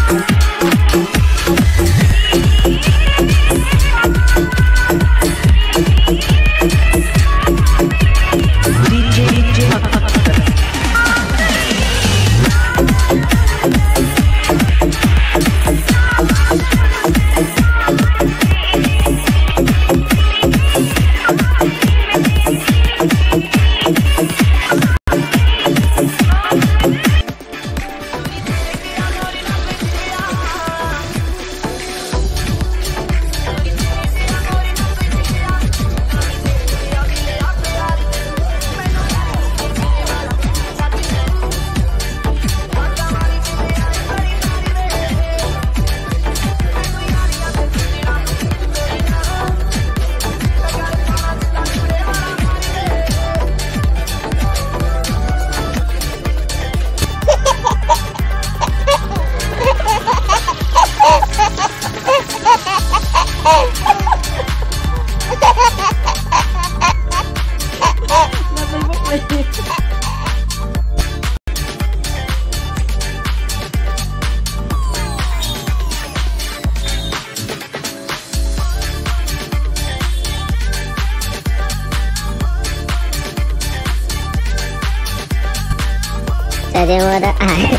Saja muda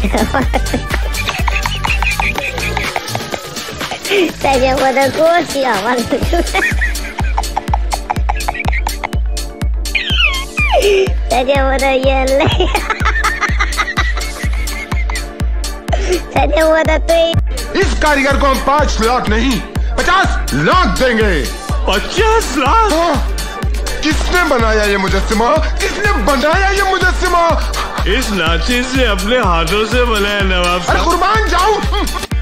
saja muda kursi awal saja muda yelle saja muda तो इस कारीगर को हम 5 लाख नहीं 50 लाख देंगे। 50 लाख? किसने बनाया ये मुजस्सिमा? किसने बनाया ये मुजस्सिमा? इस नाची से अपने हाथों से बनाया नवाब साहब। अरे कुर्बान जाऊं।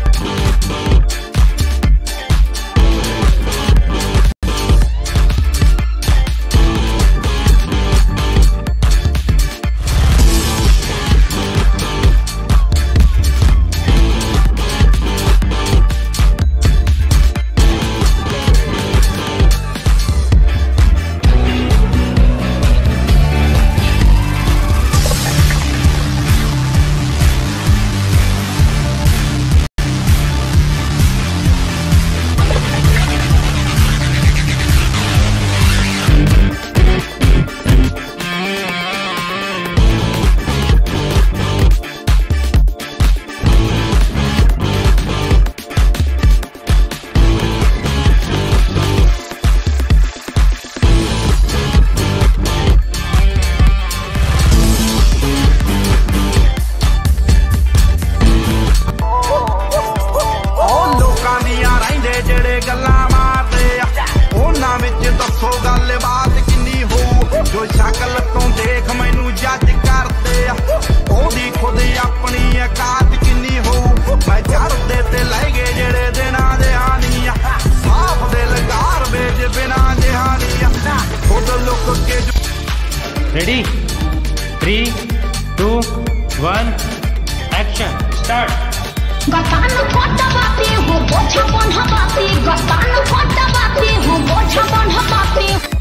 जो शकल तो देख मैनू जज करते ओदी खुद अपनी औकात किन्नी हो मैं चढ़ते ते लै गए जेड़े दिना जहानिया साफ दिल गारबेज बिना जहानिया खुद लुक के। Ready 3 2 1 action start. गतान फोटा बाती हो बोझा बन्हा बाती गतान फोटा बाती हो बोझा बन्हा बाती।